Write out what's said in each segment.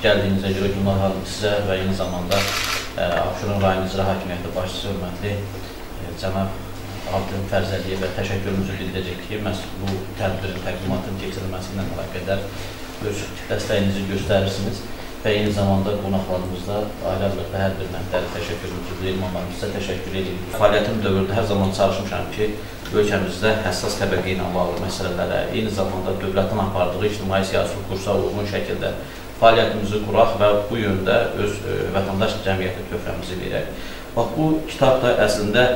gəldiyinizə görə Gülnar xanım sizə və eyni zamanda Abşeron rayon icra hakimiyyəti başçısı hörmətli cənab Abdülhamid Fərzəliyevə təşəkkürümüzü bildirəcək ki, məhz bu tədbirin təqdimatının keçirilməsi ilə əlaqədar öz dəstəyinizi göstərirsiniz və eyni zamanda qonaqlarımızda ayrı-ayrılıqda hər bir məhdəli təşəkkürümüzü bildirim, sizə təşəkkür edirik. Fəaliyyətim dövründə hər zaman çalışmışam ki, ölkəmizdə həssas təbəqə ilə bağlı məsələlərə, eyni zamanda dövlətin apardığı ictimai-siyasi kursa uyğun şəkildə fəaliyyətimizi quraq və bu yöndə öz vətəndaş cəmiyyəti töhfəmizi verək. Bax, bu kitab da əslində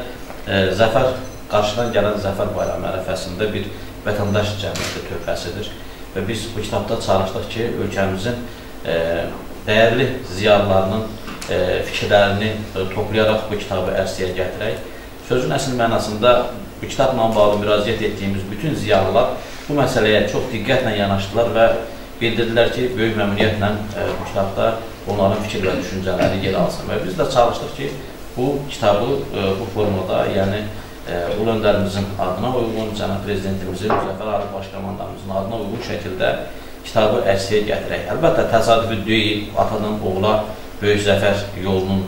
qarşıdan gələn Zəfər bayramı ərəfəsində bir vətəndaş cəmiyyəti töhfəsidir və biz bu kitabda çalışdıq ki, ölkəmizin dəyərli ziyalılarının fikirlərini toplayaraq bu kitabı ərsəyə gətirək. Sözün əsl mənasında bu kitabla bağlı müraciət etdiyimiz bütün ziyalılar bu məsələyə çox diqqətlə yanaşdılar və bildirdilər ki, böyük məmnuniyyətlə bu kitabda onların fikir və düşüncələri yer alsın. Və biz də çalışdıq ki, bu kitabı bu formada, yəni Ulu Öndərimizin adına uyğun, cənab prezidentimizin, Müzəffər Ali Başkomandanımızın adına uyğun şəkildə kitabı ərsəyə gətirək. Əlbəttə, təsadüfi deyil, atadan oğula böyük zəfər yolunun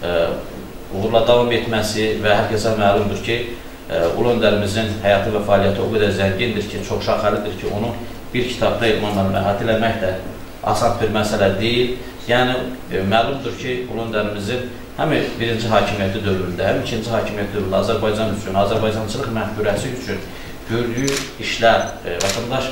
uğurla davam etməsi və hər kəsə məlumdur ki, Ulu Öndərimizin həyatı və fəaliyyəti o qədər zəngindir ki, çox şaxəlidir ki, onu bir kitabda idmanla əhatə eləmək də asan bir məsələ deyil. Yəni, məlumdur ki, Ulu Öndərimizin həm birinci hakimiyyəti dövründə, həm ikinci hakimiyyəti dövründə Azərbaycan üçün, Azərbaycançılıq məhbürəsi üçün gördüyü işlər, vətəndaş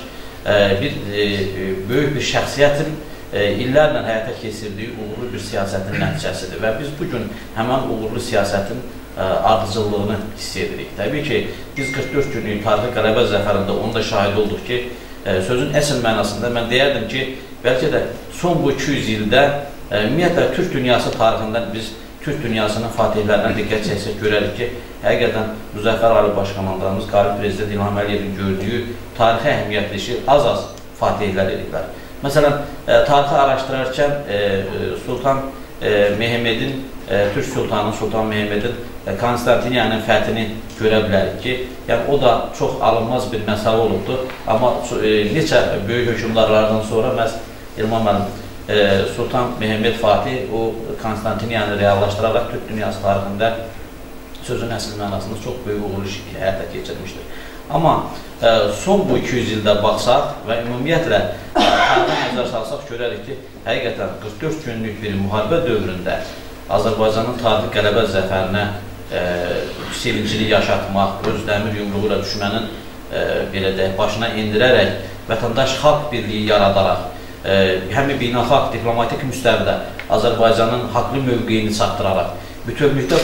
böyük bir şəxsiyyətin illərlə həyata keçirdiyi uğurlu bir siyasətin nəticəsidir və biz bugün həmən uğurlu siyasətin ardıcıllığını hiss edirik. Təbii ki, biz 44 günlük tarixi qələbə zəfərində onun da şahid olduq ki, sözün əsl mənasında mən deyərdim ki, bəlkə də son bu 200 ildə ümumiyyətlə Türk dünyası tarixindən biz Türk dünyasının fatihlərindən diqqət çəksək görərik ki, həqiqətən Müzəffər Ali Başkomandanımız, qalib prezident İlham Əliyevin gördüyü tarixi əhəmiyyətli işi az-az fatihlər ediblər. Məsələn, tarixi araşdırarkən Sultan Mehmedin, Türk Sultanı Sultan Mehmedin Konstantiniyanın fəthini görə bilərik ki, yəni o da çox alınmaz bir məsələ olubdur. Amma neçə böyük hökümdarlardan sonra məhz İlham müəllim Sultan Mehmed Fatih o Konstantiniyanı reallaşdıraraq Türk dünyası tarixində sözün əsl mənasında çox böyük uğurlu həyata keçirmişdir. Amma son bu 200 ildə baxsaq və ümumiyyətlə tarixə nəzər salsaq görərik ki, həqiqətən 44 günlük bir müharibə dövründə Azərbaycanın tarixi qələbə zəfərinə sevincili yaşatmaq, öz dəmir yumruğu ilə düşmənin belə deyək, başına indirərək, vətəndaş xalq birliyi yaradaraq, həm beynəlxalq diplomatik müstəvidə Azərbaycanın haqlı mövqeyini çatdıraraq, bütövlükdə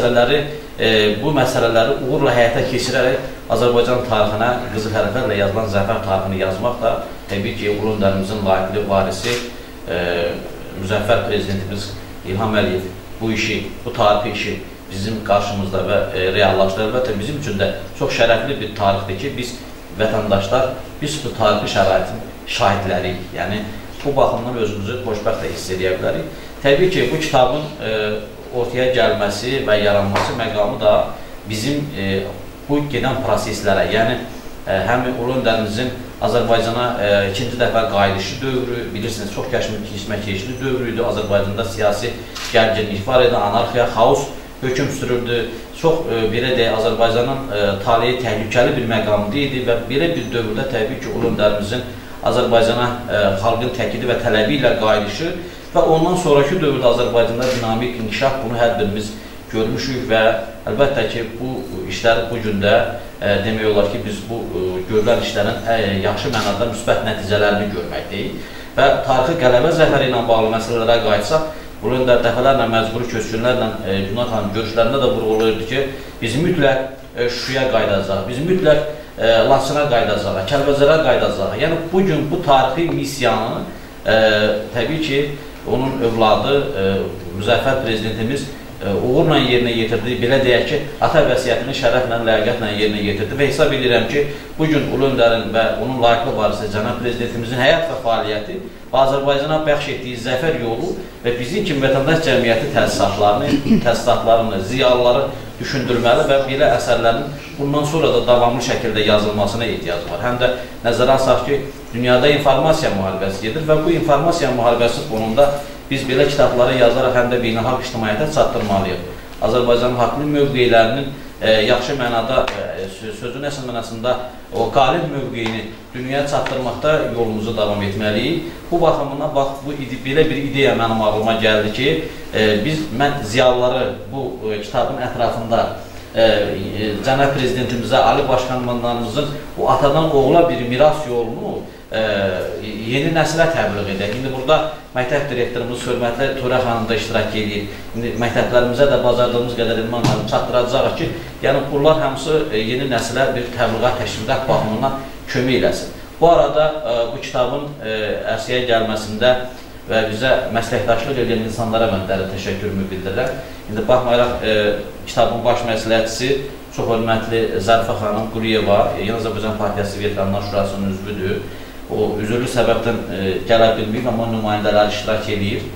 bu məsələləri uğurla həyata keçirərək Azərbaycan tarixinə qızıl hərflərlə yazılan zəfər tarixini yazmaq da təbii ki, Ulu Öndərimizin layiqli varisi Müzəffər prezidentimiz İlham Əliyev bu işi, bu tarixi işi bizim qarşımızda və reallaşdırır. Əlbəttə, bizim üçün də çox şərəfli bir tarixdir ki, biz vətəndaşlar, biz bu tarixi şəraitin şahidləriyik. Yəni, bu baxımdan özümüzü xoşbəxt də hiss edə bilərik. Təbii ki, bu kitabın ortaya gəlməsi və yaranması məqamı da bizim bu gedən proseslərə, yəni həm Ulu Öndərimizin Azərbaycana ikinci dəfə qayıdışı dövrü, bilirsiniz, çox keçmə-keçli dövrü idi. Azərbaycanda siyasi gərginlik var idi, anarxiya, xaos hökm sürürdü. Çox, belə deyək, Azərbaycanın taleyi təhlükəli bir məqamda idi və belə bir dövrdə təbii ki, Ulu Öndərimizin Azərbaycana xalqın təkidi və tələbi ilə qayıdışı və ondan sonraki dövrdə Azərbaycanda dinamik inkişaf, bunu hər birimiz görmüşük və əlbəttə ki, bu işlər bu gündə demək olar ki, biz bu görülən işlərin yaxşı mənada müsbət nəticələrini görməkdəyik və tarixi qələbə zəfəri ilə bağlı məsələlərə qayıtsaq, Ulu Öndər dəfələrlə məcburi köçkünlərlə Gülnar xanım görüşlərində də vurğulayırdı ki, biz mütləq Şuşaya qayıdacaq, biz mütləq Laçına qayıdacaq, Kəlbəcərə qayıdacaq. Yəni, bugün bu tarixi missiyanı təbii ki, onun övladı Müzəffər prezidentimiz uğurla yerinə yetirdi, belə deyək ki, ata vəsiyyətini şərəflə, ləyaqətlə yerinə yetirdi və hesab edirəm ki, bugün Ulu Öndərin və onun layiqli varisi cənab prezidentimizin həyat və fəaliyyəti və Azərbaycana bəxş etdiyi zəfər yolu və bizim kimi vətəndaş cəmiyyəti təsisatlarını, ziyalıları düşündürməli və belə əsərlərin bundan sonra da davamlı şəkildə yazılmasına ehtiyac var. Həm də nəzərə alsaq ki, dünyada informasiya müharibəsi gedir və bu informasiya müharibəsi fonunda biz belə kitabları yazaraq həm də beynəlxalq ictimaiyyətə çatdırmalıyıq. Azərbaycanın haqlı mövqeylərinin yaxşı mənada, sözün əsl mənasında o qalib mövqeyini dünyaya çatdırmaqda yolumuzu davam etməliyik. Bu baxımına bax, belə bir ideya mənim ağlıma gəldi ki, mən ziyalıları bu kitabın ətrafında Cənab Prezidentimizə, Ali Başkanımızın o atadan oğula bir miras yolunu yeni nəslə təbliğ edək. İndi burada məktəb direktorumuz hörmətli Turə xanım da iştirak edir. İndi məktəblərimizə də bacardığımız qədər ilmanlarını çatdıracağıq ki, yəni bunlar hamısı yeni nəslə bir təbliğat, təşviqat baxımından kömək eləsin. Bu arada bu kitabın ərsəyə gəlməsində və bizə məsləkdaşlıq edən insanlara mən dərin təşəkkürümü bildirirəm. İndi baxmayaraq kitabın baş məsləhətçisi çox hörmətli Zərifə xanım Quliyeva, Yeni Azərbaycan Partiyası Veteranlar Şurasının üzvüdür. O üzürlü səbəbdən gələ bilməyib, amma nümayəndələr iştirak edir.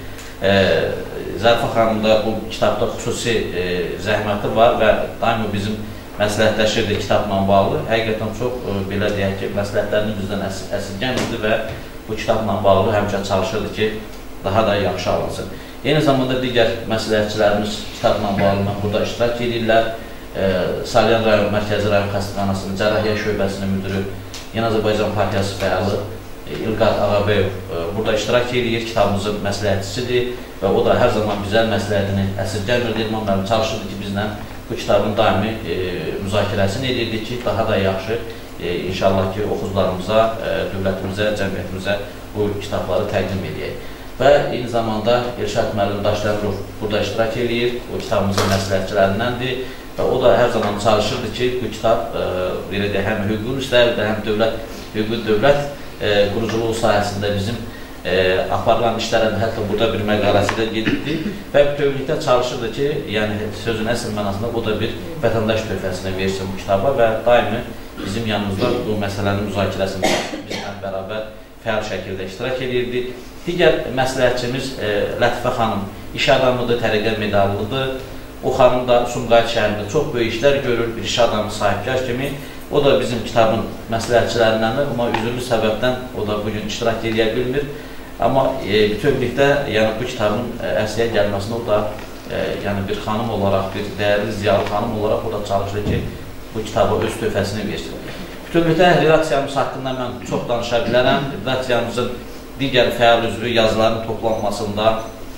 Zərifə xanım da bu kitabda xüsusi zəhməti var və daima bizim məsləhətləşirdi kitabla bağlı. Həqiqətən çox, belə deyək ki, məsləhətlərini bizdən əsirgəmirdi və bu kitabla bağlı həmişə çalışırdı ki, daha da yaxşı alınsın. Eyni zamanda digər məsləhətçilərimiz kitabla bağlı burada iştirak edirlər. Salyan rayon, Mərkəzi rayon xəstəxanasının Cərrahiyyə şöbəsinin müdürü, Yeni Azərbaycan Partiyası fəalı İlqar Ağabeyev burada iştirak edir, kitabımızın məsləhətçisidir və o da hər zaman bizə məsləhətini əsirgəmirdi, İlman çalışırdı ki, bizlə bu kitabın daimi müzakirəsini edirdi ki, daha da yaxşı inşallah ki, oxucularımıza, dövlətimizə, cəmiyyətimizə bu kitabları təqdim edək. Və eyni zamanda Elşad müəllim Daşdəmirov burada iştirak edir, o kitabımızın məsləhətçilərindəndir və o da hər zaman çalışırdı ki, bu kitab həm hüququn üstəlikdə, həm hüququn dövlət quruculuğu sayəsində bizim aparılan işlərə hətta burada bir məqaləsi də gedibdi və bütövlükdə çalışırdı ki, yəni sözün əsl mənasında o da bir vətəndaş töhfəsini versin bu kitaba və daimi bizim yanımızda bu məsələnin müzakirəsində bizlə bərabər fəal şəkildə iştirak edirdi. Digər məsləhətçimiz Lətifə xanım iş adamıdır, təriqə medallıdır. O xanım da Sumqayıt şəhərində çox böyük işlər görür, bir iş adamı sahibkar kimi. O da bizim kitabın məsləhətçilərindəndir, amma üzürlü səbəbdən o da bugün iştirak edə bilmir. Amma bütövlükdə bu kitabın ərsəyə gəlməsində o da bir xanım olaraq, bir dəyərli ziyalı xanım olaraq o da çalışır ki, bu kitaba öz töhfəsini versin. Bütövlükdə redaksiyamız haqqında mən çox danışa bilərəm. Redaksiyamızın digər fəal üzvü yazıların toplanmasında,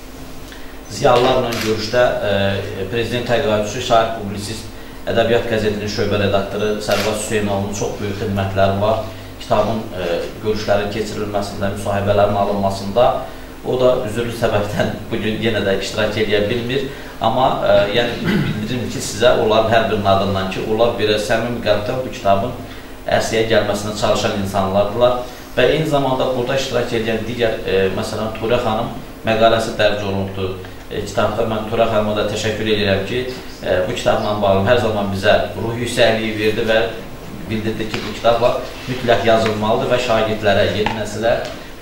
ziyalılarla görüşdə Prezident təqaüdçüsü, şair publisist, Ədəbiyyat qəzetinin şöbə redaktoru Sərvaz Hüseynovun çox böyük xidmətləri var. Kitabın görüşlərin keçirilməsində, müsahibələrin alınmasında o da üzürlü səbəbdən bugün yenə də iştirak edə bilmir. Amma bildirim ki, sizə onların hər birinin adından ki, onlar bir səmimi qəlbdən bu kitabın ərsəyə gəlməsinə çalışan insanlardılar. Və eyni zamanda burada iştirak edən digər, məsələn, Turə xanım məqaləsi dərc olunubdur. Kitabda mən Turə xanıma da təşəkkür edirəm ki, bu kitabla bağlı hər zaman bizə ruh yüksəkliyi verdi və bildirdi ki, bu kitablar mütləq yazılmalıdır və şagirdlərə, yeni nəsilə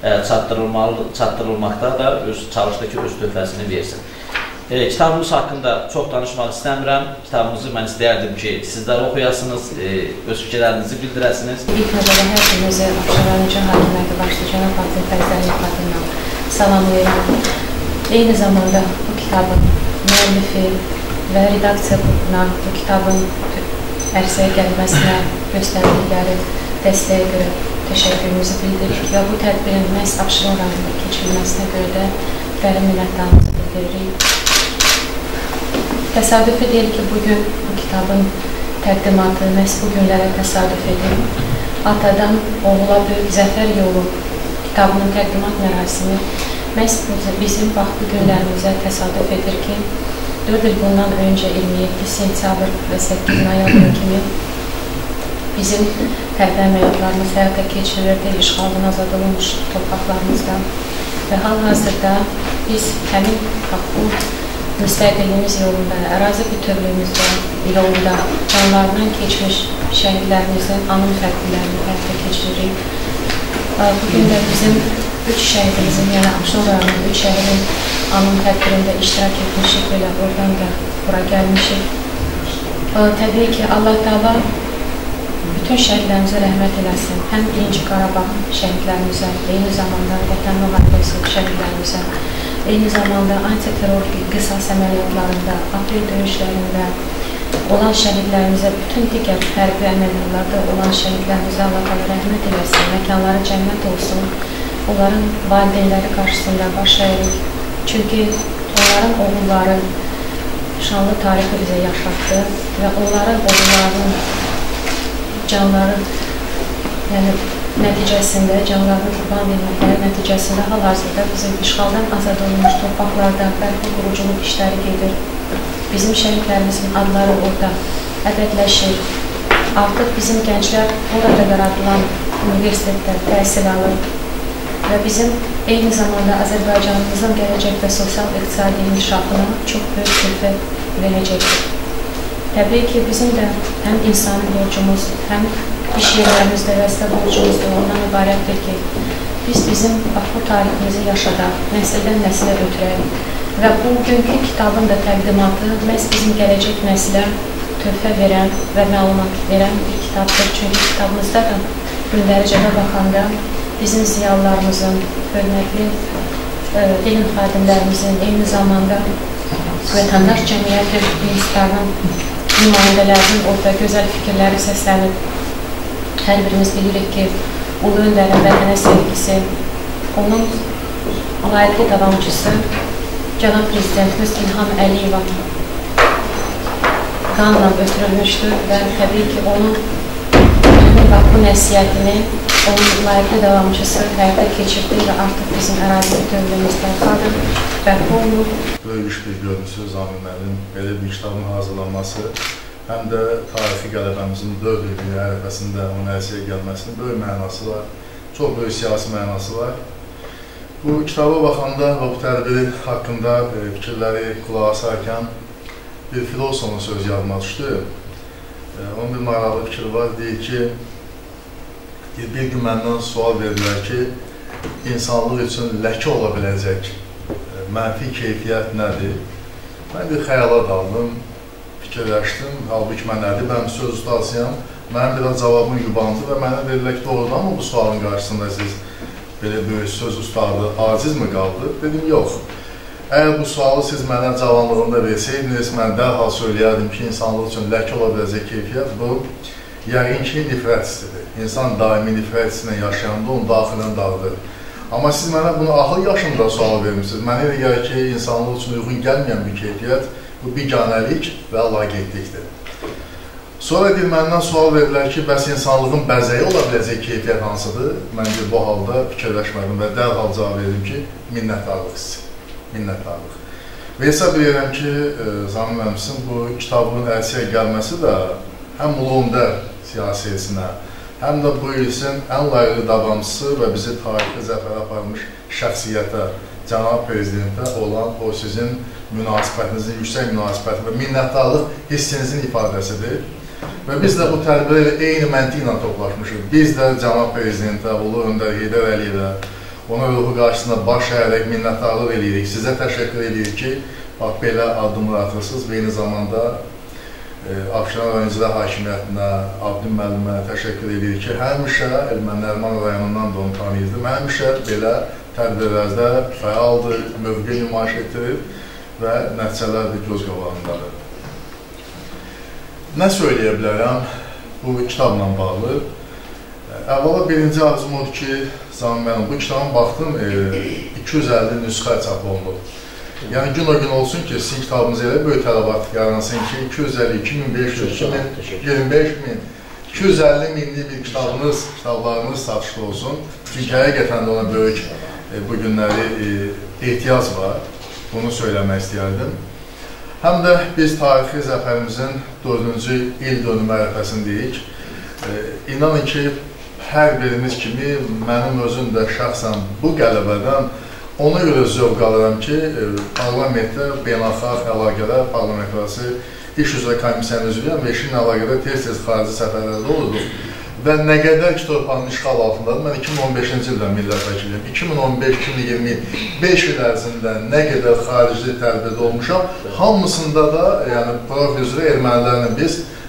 çatdırılmaqda da çalışdı ki, öz töhfəsini versin. Kitabımız haqqında çox danışmaq istəmirəm. Kitabımızı mən istəyərdim ki, sizlər oxuyasınız, öz fikirlərinizi bildirəsiniz. İlk nəzərdə hər birinizi Abşeron hakimiyyəti başlı Cənab Fatih Fəzlərin adından salamlayıram. Eyni zamanda bu kitabın müəllifi və redaksiya qrupuna bu kitabın ərsəyə gəlməsinə göstərdikləri dəstəyə görə təşəkkürümüzü bildiririk və bu tədbirin məhz Abşeron rayonunda keçirilməsinə görə də dərin minnətdarlığımızı bildiririk. Təsadüf edir ki, bugün bu kitabın təqdimatı məhz bu günlərə təsadüf edir. Atadan oğula böyük zəfər yolu kitabının təqdimat mərasimi məhz bizim bax bu günlərimizə təsadüf edir ki, 4 il bundan öncə 27 sentyabr və 8 noyabr kimi bizim hərbi əməliyyatlarımız həyata keçirilirdi işğaldan azad olunmuş torpaqlarımızda və hal-hazırda biz həmin bu müstəqilliyimiz yolunda, ərazi bütövlüyümüzdə yolunda canlarından keçmiş şəhidlərimizin anım fərqlilərini həyata keçiririk. Bugün də bizim 3 şəhidimizin, yəni Abşeron rayonunun 3 şəhidin anım tədbirində iştirak etmişik və oradan da bura gəlmişik. Təbii ki, Allah Taala bütün şəhidlərimizə rəhmət eləsin. Həm birinci Qarabağ şəhidlərimizə, eyni zamanda Vətən müharibəsi şəhidlərimizə, eyni zamanda antiterror qisas əməliyyatlarında, aprel döyüşlərində olan şəhidlərimizə, bütün digər hərbi əməliyyatlarda olan şəhidlərimizə Allah təala rəhmət eləsin, məkanları cənnət olsun. Onların valideynləri qarşısında baş əyirik. Çünki onların oğulları şanlı tarixi bizə yaşatdı və onların oğullarının canları nəticəsində, canlarını qurban verməkləri nəticəsində hal-hazırda bizim işğaldan azad olunmuş torpaqlarda bərpa quruculuq işləri gedir. Bizim şəhidlərimizin adları orada əbədləşir. Artıq bizim gənclər orada yaradılan universitetdə təhsil alır və bizim eyni zamanda Azərbaycanımızın gələcəkdə sosial-iqtisadi inkişafına çox böyük töhfə verəcəkdir. Təbii ki, bizim də həm insani borcumuz, həm iş yerlərimizdə vəzifə borcumuz da ondan ibarətdir ki, biz bizim bu tariximizi yaşadaq, nəsildən nəsilə ötürək və bugünkü kitabın da təqdimatı məhz bizim gələcək nəsilə töhfə verən və məlumat verən bir kitabdır. Çünki kitabımızda da gündəlicədə baxanda bizim ziyalılarımızın, hörmətli dilin xadimlərimizin, eyni zamanda vətəndaş cəmiyyəti institutlarının nümayəndələrinin orada gözəl fikirləri səslənib. Hər birimiz bilirik ki, Ulu Öndərin vətənə sevgisi, onun layiqli davamçısı Cənab Prezidentimiz İlham Əliyeva qanla ötürülmüşdür və təbii ki, onun bu nəsiyyətini onun layiqli davamçısı həyata keçirdi və artıq bizim ərazi bütövlüyümüzdə xadır bərpa olunur. Böyük iş bir görmüsünüz zaminlərin belə bir kitabın hazırlanması, həm də tarixi qələbəmizin 4 illiyi ərəfəsində onun əlsiyə gəlməsinin böyük mənası var, çox böyük siyasi mənası var. Bu kitaba baxanda və bu tədbiri haqqında fikirləri qulaq asarkən bir filosofun sözü yadıma düşdü. Onun bir maraqlı fikri var, deyir ki, bir gün məndən sual verirlər ki, insanlıq üçün ləkə ola biləcək mənfi keyfiyyət nədir? Mən bir xəyala daldım, fikirləşdim, halbuki mən nədir? Mən söz ustasıyam, mənim biraz cavabım yubandı və mənə verirlər ki, doğrudan mı bu sualın qarşısında siz belə böyük söz ustadı, aciz mi qaldı? Dedim, yox. Əgər bu sualı siz mənə cavanlığında versəydiniz, mən dərhal söyləyərdim ki, insanlıq üçün ləkə ola biləcək keyfiyyət bu, yəqin ki, nifrət hissidir. İnsan daimi nifrət hissinə yaşayanda onu daxilən dağıdır. Amma siz mənə bunu axıl yaşında sual vermişsiniz. Mənə elə gəlir ki, insanlıq üçün uyğun gəlməyən bir keyfiyyət, bu biganəlik və laqeydlikdir. Sonra deyil, məndən sual verirlər ki, bəs insanlığın bəzəyi ola biləcək keyfiyyət hansıdır? Məncə bu halda fikirləşmədim və dərhal cavab verdim ki, minnətdarlıq hissi. Minnətdarlıq. Və hesab edirəm ki, Zamin müəllimizin bu kitabının əlsiyə gəlməsi də həm Ulu Öndər siyasətinə, həm də bu ilin ən layiqli davamçısı və bizi tarixi zəfərə aparmış şəxsiyyətə, Cənab Prezidentə olan o sizin münasibətinizin, yüksək münasibəti və minnətdarlıq hissinizin ifadəsidir. Və biz də bu tədbirə eyni məntiqlə toplaşmışıq. Biz də Cənab Prezidentə, Ulu Öndər Heydər Əliyevə, ona ruhu qarşısında baş əyərək minnətdarlıq edirik. Sizə təşəkkür edirik ki, belə addımlar atırsınız və eyni zamanda Abşeron Öğrencilər Hakimiyyətinə, Abdüm müəllimə təşəkkür edirik ki, həmişə Erməni Nəriman rayonundan da onu tanıyırdım. Həmişə belə tədbirlərdə fəaldır, mövqe nümayiş etdirir və nəticələr də göz qabağındadır. Nə söyləyə bilərəm bu kitabla bağlı? Əvvəla birinci arzum odur ki, Zamin müəllim, bu kitabın baxdım 250 nüsxə çap olunur. Yəni gün o gün olsun ki, sizin kitabınız elə böyük tələbat yaransın ki, 250, 2500, 2000, 25 min, 250 minlik bir kitablarınız satışlı olsun. Çünki həqiqətən də ona böyük bu günləri ehtiyac var. Bunu söyləmək istəyərdim. Həm də biz tarixi zəfərimizin 4-cü il dönümü ərəfəsindəyik. İnanın ki, hər birimiz kimi mənim özüm də şəxsən bu qələbədən ona görə zövq alıram ki, parlamentdə beynəlxalq əlaqələr, parlamentlərası iş üzrə komissiyanın üzvüyəm və işin əlaqədə tez-tez xarici səfərlərdə olurduq. Və nə qədər ki, torpağın işğal altındadır, mən 2015-ci ildən millət vəkiliyim. 2015-2020 il ərzində nə qədər xarici tədbirdə olmuşam, hamısında da, yəni, profil üzrə ermənilərlə biz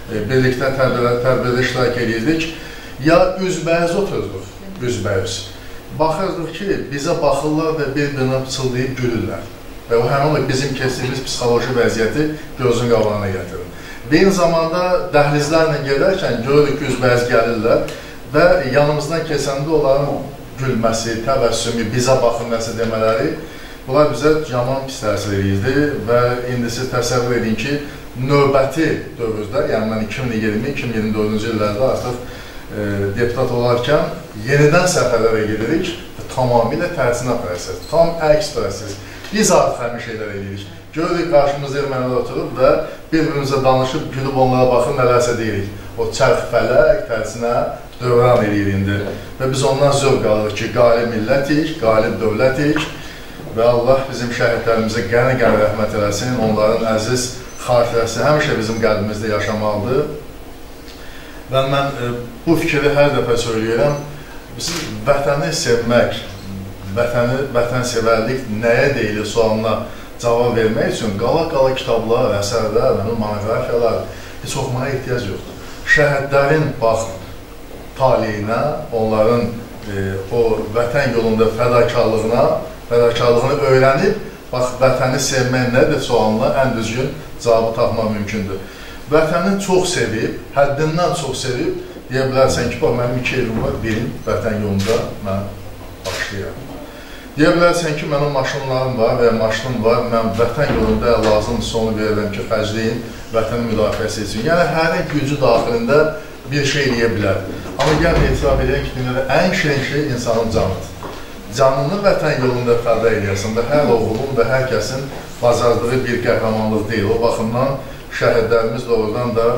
birlikdə tərbiyədə iştirak edirdik. Ya üzbəyiz oturduq, üzbəyiz. Baxırdıq ki, bizə baxırlar və bir-birinə pıçıldayıb gülürlər. Və o həmin bizim keçdiyimiz psixoloji vəziyyəti gözün qabağına gətirir. Bir zamanda dəhlizlərlə gedərkən görürük ki, üzbəyiz gəlirlər və yanımızdan keçəndə onların gülməsi, təbəssümü, bizə baxın nəsə demələri, bunlar bizə yaman pis təsir edirdi və indi siz təsəvvür edin ki, növbəti dövrdə, yəni mən 2020-2024-cü illərdə artıq deputat olarkən yenidən səfərlərə gedirik və tamamilə tərsinə proses, tam əks proses. Biz artıq həmin şeylər edirik. Görürük, qarşımızda ermənilər oturub və bir-birimizə danışıb, gülüb onlara baxın, nələrsə deyirik. O çərx fələk, tərsinə dövran edir indi. Və biz ondan zövq alırıq ki, qalib millətik, qalib dövlətik və Allah bizim şəhidlərimizə qəni-qəni rəhmət eləsin, onların əziz xatirəsi həmişə bizim qəlbimizdə yaşamalıdır. Və mən bu fikri hər dəfə söyləyirəm, biz vətəni sevmək, vətənsevərlik nəyə deyilir sualına cavab vermək üçün qala-qala kitablar, əsərlər, monografiyalar heç oxumaya ehtiyac yoxdur. Şəhidlərin baxın, taleyinə, onların o vətən yolunda fədakarlığını öyrənib, bax, vətəni sevmək nədir sualına ən düzgün cavabı tapmaq mümkündür. Vətəni çox sevib, həddindən çox sevib, deyə bilərsən ki, bax, mənim 2 evim var, birim vətən yolunda mən başlayıram. Deyə bilərsən ki, mənim maşınlarım var və ya maşınım var, mən vətən yolunda lazımdırsa onu verirəm ki, xərcləyin vətənin müdafiəsi üçün. Yəni, hərin gücü daxilində bir şey eləyə bilər. Amma gəlin, etiraf edək ki, dünyada ən şirin şey insanın canıdır. Canını vətən yolunda fəda eləyəsin və hər oğlun və hər kəsin bacardığı bir qəhrəmanlıq deyil. O baxımdan şəhidlərimiz doğrudan da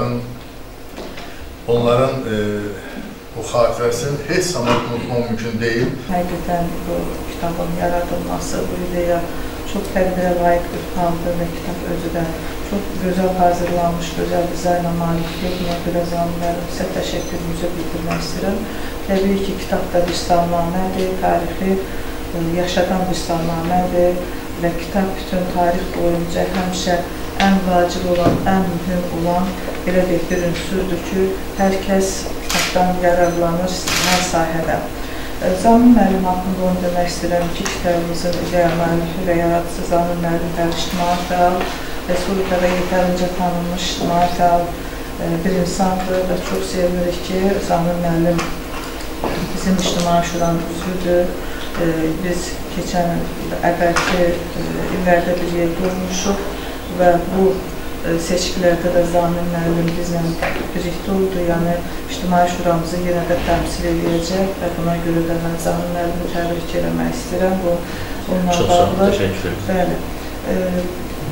onların o xatirəsini heç zaman unutmaq mümkün deyil. Həqiqətən bu kitabın yaradılması, bu ideya çox təqdirə layiq bir haldır və kitab özü də çox gözəl hazırlanmış, gözəl dizayna malikdir. Buna görə zaminlərimizə təşəkkürümüzü bildirmək istəyirəm. Təbii ki, kitabda bir salnamədir, tarixi yaşadan bir salnamədir və kitab bütün tarix boyunca həmişə ən vacib olan, ən mühüm olan belə bir ünsürdür ki, hər kəs kitabdan yararlanır hər sahədə. Zamin müəllim haqqında onu demək istəyirəm ki, kitabımızın ideya müəllifi və yaradıcısı Zamin müəllim hər ictimai fəal, Respublikada yetərincə tanınmış ictimai fəal bir insandır və çox sevinirik ki, Zamin müəllim bizim ictimai şuranın üzvüdür. Biz keçən əvvəlki illərdə bir yer durmuşuq və bu seçkilərdə də Zamin müəllim bizlə birlikdə oldu, yəni ictimai şuramızı yenə də təmsil edəcək və buna görə də mən Zamin müəllimi təbrik eləmək istəyirəm. Bununla çox sağ olun, təşəkkür ederim. Bəli.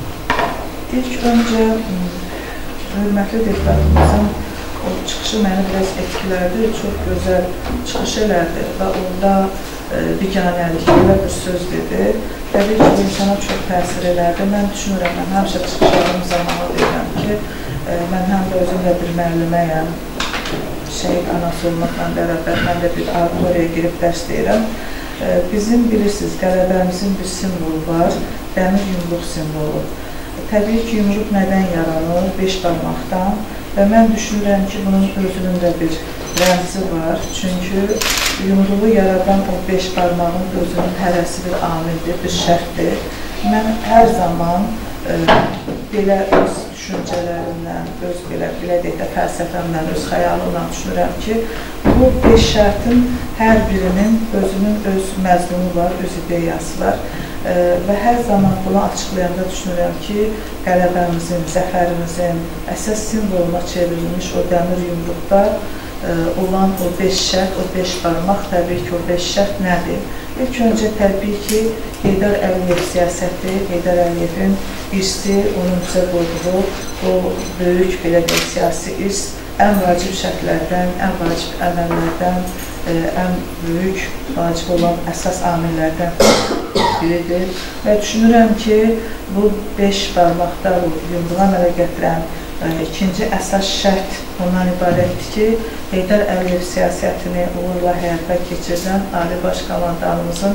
İlk öncə hörmətli deputatımızın o çıxışı məni biraz etkilərdi, çox gözəl çıxış elədi və orada biganəlik elə bir söz dedi. Təbii ki, bu insana çox təsir elədi. Mən düşünürəm, mən həmişə çıxışlarım zamanı deyirəm ki, mən həm də özüm də bir müəlliməyəm, şəhid anası olmaqla bərabər, mən də bir auditoriyaya girib dərs deyirəm. Bizim bilirsiniz, qələbəmizin bir simvolu var, dəmir yumruq simvolu. Təbii ki, yumruq nədən yaranır? 5 barmaqdan və mən düşünürəm ki, bunun özünün də bir rəmzi var. Çünki yumruğu yaradan o 5 barmağın özünün hərəsi bir amildir, bir şərtdir. Mən hər zaman belə öz düşüncələrimdən, öz belə deyək də fəlsəfəmdən, öz xəyalımdan düşünürəm ki, bu 5 şərtin hər birinin özünün öz məzmunu var, öz ideyası var. Və hər zaman bunu açıqlayanda düşünürəm ki, qələbəmizin, zəfərimizin əsas simvoluna çevrilmiş o dəmir yumruqda olan o 5 şərt, o 5 barmaq, təbii ki, o 5 şərt nədir? İlk öncə təbii ki, Heydər Əliyev siyasəti, Heydər Əliyevin irsi, onun bizə qoyduğu o böyük, belə deyək, siyasi irs ən vacib şərtlərdən, ən vacib əməllərdən, ən böyük, vacib olan əsas amillərdən biridir. Və düşünürəm ki, bu 5 barmaqda yumruğa əmələ gətirən ikinci əsas şərt ondan ibarətdir ki, Heydər Əliyev siyasətini uğurla həyata keçirdən Ali Baş Komandanımızın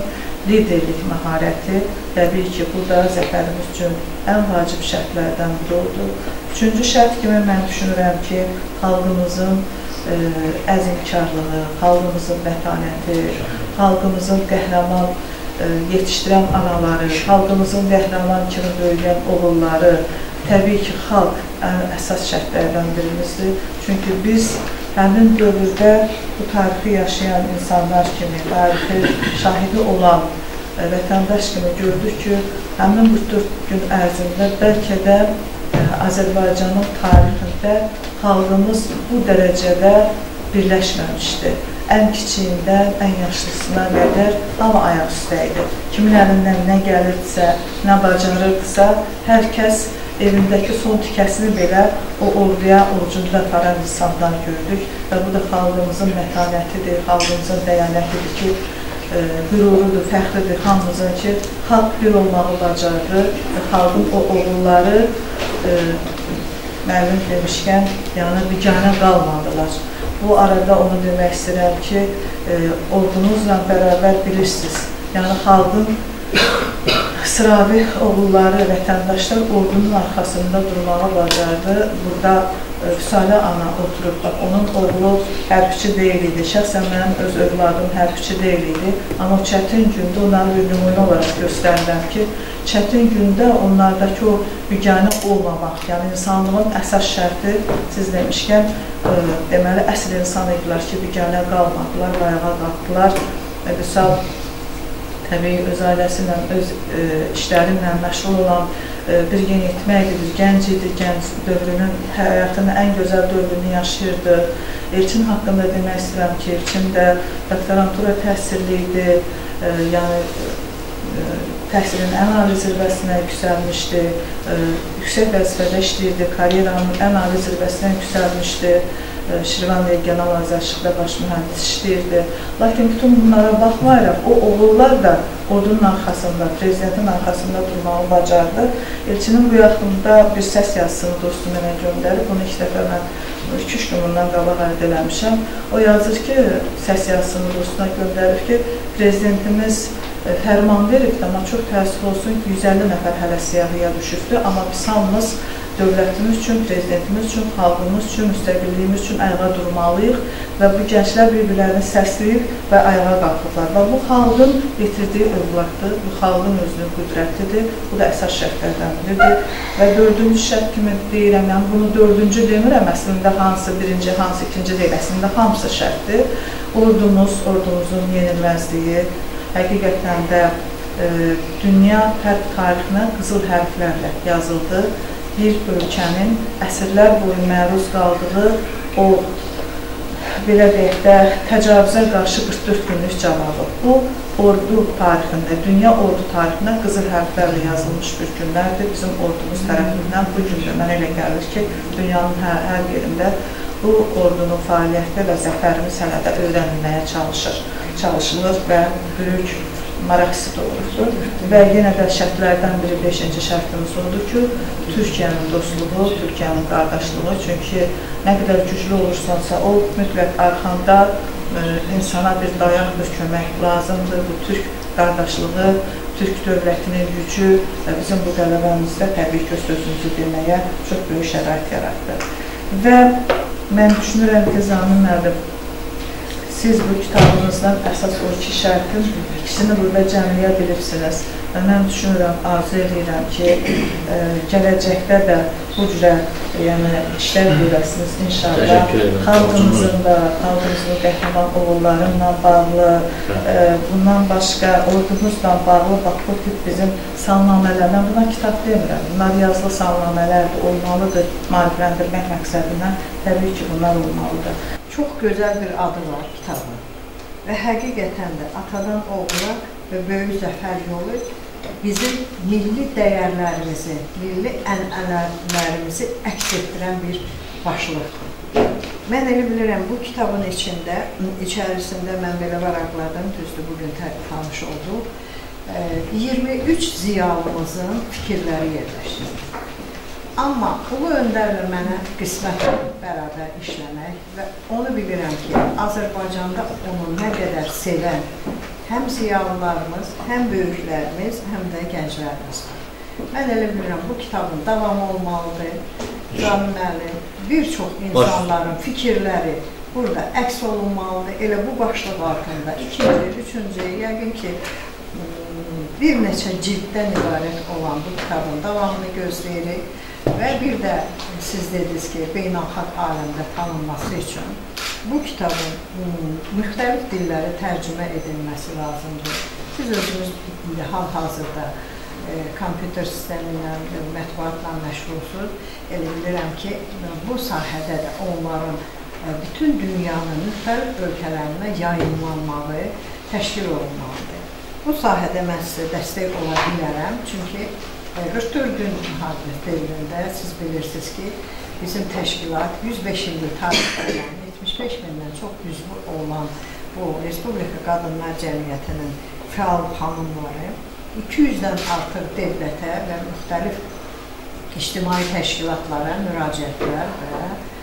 liderlik məharəti təbii ki, bu da zəfərimiz üçün ən vacib şərtlərdən biri oldu. Üçüncü şərt kimi mən düşünürəm ki, xalqımızın əzmkarlığı, xalqımızın mətanəti, xalqımızın qəhrəman yetişdirən anaları, xalqımızın qəhrəman kimi böyüyən oğulları, təbii ki, xalq ən əsas şərtlərdən birimizdir. Çünki biz həmin dövrdə bu tarixi yaşayan insanlar kimi, tarixi şahidi olan vətəndaş kimi gördük ki, həmin bu 4 gün ərzində bəlkə də Azərbaycanın tarixində xalqımız bu dərəcədə birləşməmişdi. Ən kiçiyindən, ən yaşlısına qədər hamı ayaq üstə idi. Kimin əlindən nə gəlirdisə, nə bacarırdısa, hər kəs evindəki son tikəsini belə o orduya, orucunda aparan insandan gördük və bu da xalqımızın mətanətidir, xalqımızın dəyanətidir ki, qürurudur, fəxridir hamımızın ki, xalq bir olmağı bacardı və xalqın o oğulları müəllim demişkən, yəni biganə qalmadılar. Bu arada onu demək istəyirəm ki, ordunuzla bərabər bilirsiniz, yəni xalqın sıravi oğulları, vətəndaşlar ordunun arxasında durmağı bacardı. Burada Vüsalə ana oturub, onun oğlu hərbiçi deyil idi, şəxsən mənim öz övladım hərbiçi deyil idi. Amma o çətin gündə onları bir nümunə olaraq göstərirəm ki, çətin gündə onlardakı o biganə olmamaq, yəni insanlığın əsas şərti, siz demişkən, deməli, əsl insan idilər ki, biganə qalmadılar, ayağa qalxdılar. Vüsal təbii öz ailəsi ilə, öz işlərinlə məşğul olan bir yeniyetməkdir, bir gənc idi, gənc dövrünün, həyatının ən gözəl dövrünü yaşayırdı. Elçin haqqında demək istəyirəm ki, Elçin də doktorantura təhsilli idi, yəni təhsilin ən ali zirvəsinə yüksəlmişdi, yüksək vəzifədə işləyirdi, karyeranın ən ali zirvəsinə yüksəlmişdi. Şirvan Regional Azərşıqda baş mühəndis işləyirdi. Lakin bütün bunlara baxmayaraq, o oğullar da ordunun arxasında, prezidentin arxasında durmağı bacardı. Elçinin bu yaxında bir səs yazısını dostum mənə göndərib. Bunu ilk dəfə mən 2-3 gün bundan qabaq əldə eləmişəm. O yazır ki, səs yazısını dostuna göndərib ki, prezidentimiz fərman verib, amma çox təəssüf olsun ki, 150 nəfər hələ siyahıya düşübdür. Amma biz hamımız dövlətimiz üçün, prezidentimiz üçün, xalqımız üçün, müstəqilliyimiz üçün ayağa durmalıyıq və bu gənclər bir-birlərini səsləyib və ayağa qalxıblar. Və bu xalqın getirdiyi övladdır, bu xalqın özünün qüdrətidir, bu da əsas şərtlərdən biridir. Və 4-cü şərt kimi deyirəm, yəni bunu 4-cü demirəm, əslində hansı birinci, hansı ikinci deyil, əslində hamısı şərtdir. Ordumuzun yenilməzliyi, həqiqətən də dünya hərb tarixinə qızıl hərflərlə yazıldı. Bir ölkənin əsrlər boyu məruz qaldığı o, belə deyək də, təcavüzə qarşı 44 günlük cavabı. Bu, ordu tarixində, dünya ordu tarixində qızıl hərflərlə yazılmış bir günlərdir. Bizim ordumuz tərəfindən bu gündə mənə elə gəlir ki, dünyanın hər yerində bu ordunun fəaliyyəti və zəfərimiz hələ də öyrənilməyə çalışılır və böyük maraq hissi doğrudur. Və yenə də şərtlərdən biri 5-ci şərtimiz odur ki, Türkiyənin dostluğu, Türkiyənin qardaşlığı. Çünki nə qədər güclü olursansa, o mütləq arxanda insana bir dayaq, bir kömək lazımdır. Bu Türk qardaşlığı, Türk dövlətinin gücü və bizim bu qələbəmizdə təbii ki, sözümüzü deməyə çox böyük şərait yaratdı. Və mən düşünürəm ki, Zamin müəllim, siz bu kitabınızdan əsas o 2 şərtin ikisini burada cəmləyə bilirsiniz. Və mən düşünürəm, arzu edirəm ki, gələcəkdə də bu cürə işlər görəsiniz inşallah. Xalqımızın da, xalqımızın qəhrəman oğullarımla bağlı, bundan başqa ordumuzla bağlı, bax bu tip bizim salnamələr, mən buna kitab demirəm. Bunlar yazılı salnamələrdir, olmalıdır, maarifləndirmək məqsədindən təbii ki, bunlar olmalıdır. Çox gözəl bir adı var kitabın və həqiqətən də atadan oğula və böyük zəfər yolu bizim milli dəyərlərimizi, milli ənənələrimizi əks etdirən bir başlıqdır. Mən elə bilirəm, bu kitabın içərisində mən belə varaqladım, düzdür, bugün tanış olduq, 23 ziyalımızın fikirləri yerləşdirir. Amma Ulu Öndərlə mənə qismət bərabər işləmək və onu bilirəm ki, Azərbaycanda onu nə qədər sevən həm ziyalılarımız, həm böyüklərimiz, həm də gənclərimiz var. Mən elə bilirəm, bu kitabın davamı olmalıdır. Zamin müəllim, bir çox insanların fikirləri burada əks olunmalıdır. Elə bu başlıq altında ikinci, üçüncü, yəqin ki, bir neçə cilddən ibarət olan bu kitabın davamını gözləyirik. Və bir də siz dediniz ki, beynəlxalq aləmdə tanınması üçün bu kitabın müxtəlif dilləri tərcümə edilməsi lazımdır. Siz özünüz hal-hazırda kompüter sistemi ilə, mətbuatla məşğulsuz. Elə bilirəm ki, bu sahədə də onların bütün dünyanın müxtəlif ölkələrinə yayınlanmalı, təşkil olunmalıdır. Bu sahədə mən sizə dəstək ola bilərəm, çünki 44 gün müharibə dövründə siz bilirsiniz ki, bizim təşkilat 105 illik tarix olan, 75 mindən çox üzvü olan bu Respublika Qadınlar Cəmiyyətinin fəal xanımları 200-dən artıq dövlətə və müxtəlif ictimai təşkilatlara müraciətlər və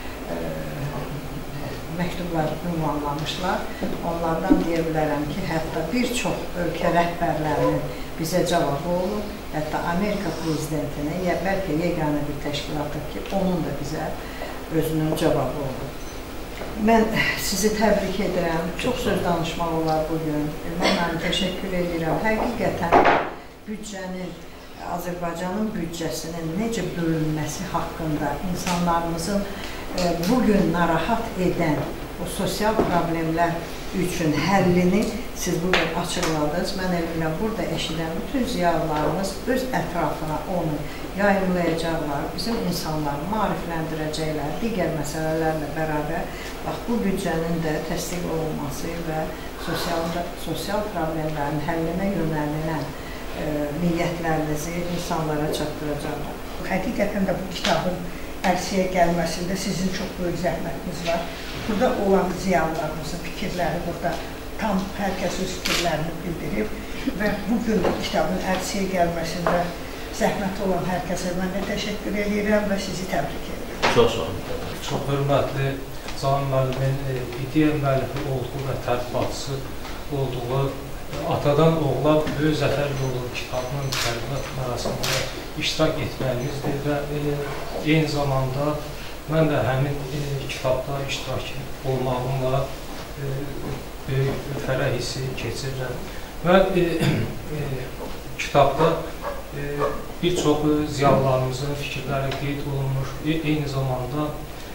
məktublar ünvanlamışlar. Onlardan deyə bilərəm ki, hətta bir çox ölkə rəhbərlərinin bizə cavabı olur. Hətta Amerika prezidentinə, ya bəlkə yeganə bir təşkilatdır ki, onun da bizə özünün cavabı olur. Mən sizi təbrik edirəm. Çox söz danışmaq olar bugün. Mən təşəkkür edirəm. Həqiqətən büdcənin, Azərbaycanın büdcəsinin necə bölünməsi haqqında insanlarımızın bugün narahat edən o sosial problemlər üçün həllini siz bugün açıqladınız. Mən elimdən burada eşidən bütün ziyalılarımız öz ətrafına onu yayımlayacaqlar, bizim insanları maarifləndirəcəklər, digər məsələlərlə bərabər. Bax, bu büdcənin də təsdiq olunması və sosial problemlərin həllinə yönəlilən niyyətlərinizi insanlara çatdıracaqlar. Həqiqətən də bu kitabın ərsəyə gəlməsində sizin çox böyük zəhmətiniz var. Burada olan ziyalılarımızın fikirləri burada tam hər kəs öz fikirlərini bildirib və bugün bu kitabın ərsəyə gəlməsində zəhməti olan hər kəsə mən də təşəkkür edirəm və sizi təbrik edirəm. Çox sağ olun. Çox hörmətli Zamin müəllimin ideya müəllifi olduğu və tədqiqatçısı olduğu Atadan Oğula Böyük Zəfər Yolu kitabının tədqiqat mərasimində iştirak etməyimizdir və eyni zamanda mən də həmin kitabda iştirak olmağımla böyük fərəh hissi keçirirəm. Və kitabda bir çox ziyalılarımızın fikirləri qeyd olunmuş, eyni zamanda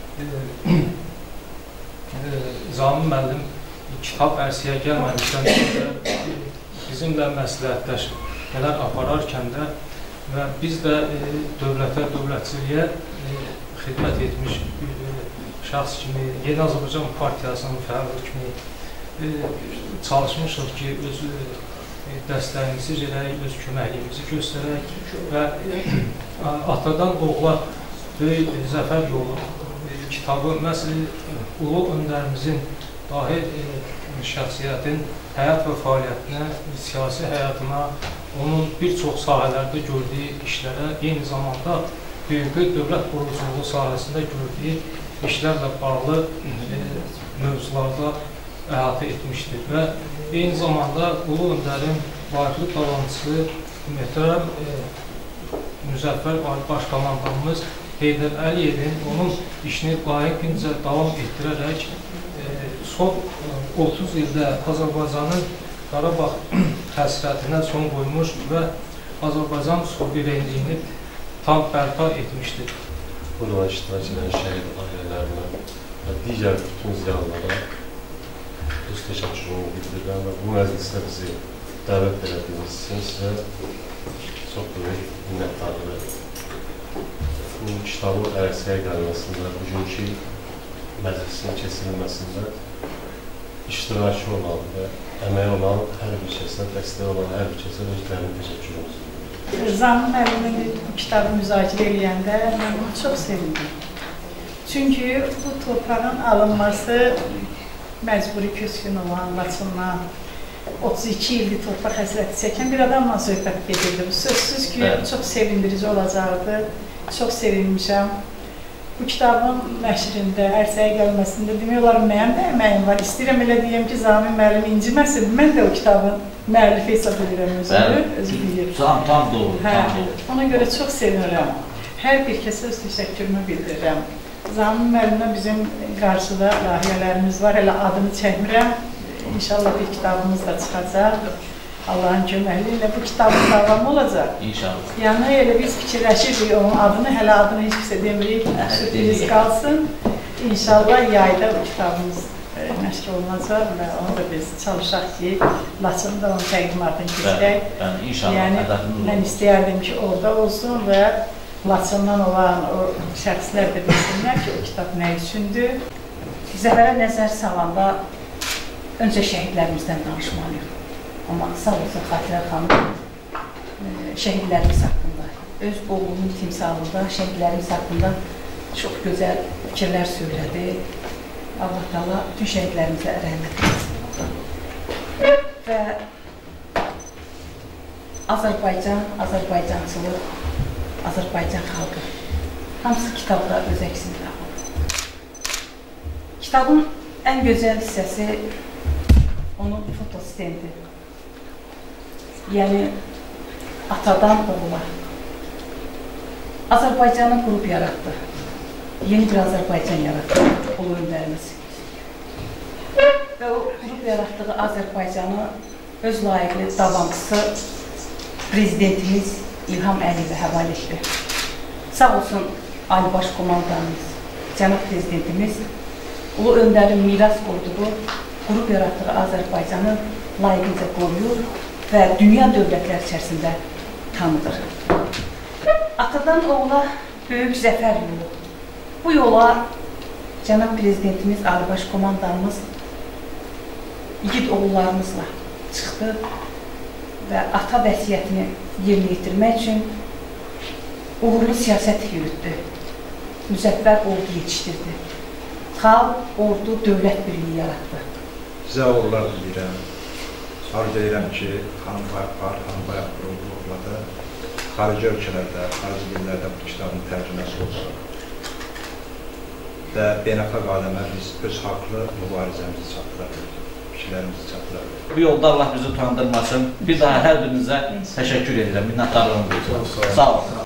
Zamin müəllim kitab ərsəyə gəlməmişdən sonra bizimlə məsləhətləşmələr apararkən də və biz də dövlətə, dövlətçiliyə xidmət etmiş şəxs kimi, Yeni Azərbaycan Partiyasının fəalı kimi çalışmışıq ki, öz dəstəyimizi verək, öz köməkliyimizi göstərək və Atadan Oğula Böyük Zəfər Yolu kitabı məsələ ulu öndərimizin dahi şəxsiyyətin həyat və fəaliyyətinə, siyasi həyatına, onun bir çox sahələrdə gördüyü işlərə, eyni zamanda böyük dövlət quruculuğu sahəsində gördüyü işlərlə bağlı mövzularda əhatə etmişdir və eyni zamanda ulu öndərin layiqli davamçısı möhtərəm Müzəffər Başkomandanımız Heydər Əliyevin onun işini layiqincə davam etdirərək son 30 ildə Azərbaycanın Qarabağ həsrətinə son qoymuş və Azərbaycan suverenliyini tam bərpa etmişdir. Burada iştirak edən şəhid ailələrinə və digər bütün ziyalılara öz təşəkkürümü bildirirəm və bu məclisdə bizi dəvət edədiyiniz üçün sizə çox böyük minnətdarlıq. Bu kitabın ərsəyə gəlməsində, bugünkü məclisin keçirilməsində iştirakçı olan və əməyi olan hər bir kəsə, dəstək olan hər bir kəsə özlərinin təşəkkürümüzü bildirir. Zamin müəllimin bu kitabı müzakirə edəndə mən bunu çox sevindim. Çünki bu torpağın alınması məcburi köçkün olan, Laçından 32 ildir torpaq həsrəti çəkən bir adamla söhbət gedirdi. Sözsüz ki, çox sevindirici olacaqdı. Çox sevinmişəm. bu kitabın nəşrində, ərsəyə gəlməsində demək olar mənim də əməyim var. İstəyirəm elə deyəm ki, Zamin müəllim inciməsin. Mən də o kitabın müəllifi hesab edirəm özümü, özü bilir. Tam doğru, tam doğru. Ona görə çox sevinirəm. Hər bir kəsə öz təşəkkürümü bildirirəm. Zamin müəllimlə bizim qarşıda layihələrimiz var, hələ adını çəkmirəm. İnşallah bir kitabımız da çıxacaq. Allah'ın köməkliyi ilə bu kitabın davamı olacaq. İnşallah. Yəni elə biz fikirləşirik onun adını, hələ adını heç kimsə demirik, sürpriz qalsın. İnşallah yayda bu kitabımız nəşr olunacaq və onu da biz çalışaq ki, Laçında onun təqdimatını keçək. Yəni, mən istəyərdim ki, orada olsun və Laçından olan o şəxslər də bilsinlər ki, o kitab nə üçündür. Zəfərə nəzər salanda öncə şəhidlərimizdən danışmalıyıq. Amma sağ olsun Xatirə xanım şəhidlərimiz haqqında, öz oğlunun timsalında şəhidlərimiz haqqında çox gözəl fikirlər söylədi. Allah Taala bütün şəhidlərimizə rəhmət etsin. Və Azərbaycan, Azərbaycançılıq, Azərbaycan xalqı hamısı kitabda öz əksini tapır. Kitabın ən gözəl hissəsi onun fotostendir. Yəni, atadan oğula. Azərbaycanı qrup yarattı. Yeni bir Azərbaycan yarattı, ulu öndərimiz. Və o qrup yaratdığı Azərbaycanı öz layiqli davamçısı prezidentimiz İlham Əliyevə həval etdi. Sağ olsun Ali Baş Komandanımız, cənab prezidentimiz ulu öndərin miras qoyduğu qrup yaratdığı Azərbaycanı layiqincə qoruyur və dünya dövlətlər içərisində tanıdır. Atadan oğula böyük zəfər yolu. Bu yola cənab prezidentimiz, Ali Baş Komandanımız igid oğullarımızla çıxdı və ata vəsiyyətini yerinə yetirmək üçün uğurlu siyasət yürütdü. Müzəffər ordu yetişdirdi. Xalq, ordu, dövlət birliyi yaratdı. Sizə uğurlar diləyirəm. Arzu edirəm ki, xanım bayaq qurulduğunda xarici ölkələrdə, xarici dillərdə bu kitabın tərcüməsi olsun və beynəlxalq aləmə biz öz haqlı mübarizəmizi çatdıra bildik, fikirlərimizi çatdıra bildik. Bu yolda Allah bizi utandırmasın. Bir daha hər birinizə təşəkkür edirəm, minnətdarlığım. Sağ olun.